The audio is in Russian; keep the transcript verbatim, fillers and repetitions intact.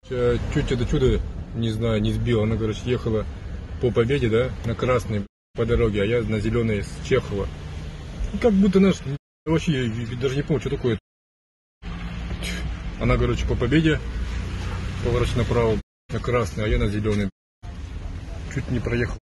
Чуть это чудо, не знаю, не сбила. Она, короче, ехала по Победе, да, на красной по дороге, а я на зеленой с Чехова. И как будто наш, вообще, я даже не помню, что такое. Она, короче, по Победе, поворачивает направо, на красный, а я на зеленый. Чуть не проехал.